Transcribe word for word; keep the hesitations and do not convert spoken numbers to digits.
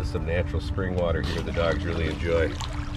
some natural spring water here the dogs really enjoy.